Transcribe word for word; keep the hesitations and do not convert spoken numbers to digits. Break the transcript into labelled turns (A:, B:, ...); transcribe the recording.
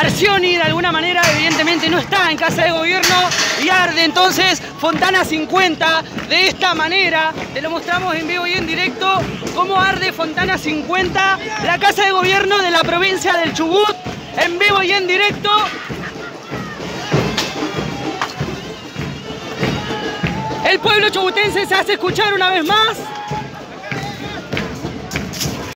A: Arcioni de alguna manera evidentemente no está en Casa de Gobierno y arde entonces Fontana cincuenta de esta manera. Te lo mostramos en vivo y en directo cómo arde Fontana cincuenta, la Casa de Gobierno de la provincia del Chubut, en vivo y en directo. El pueblo chubutense se hace escuchar una vez más.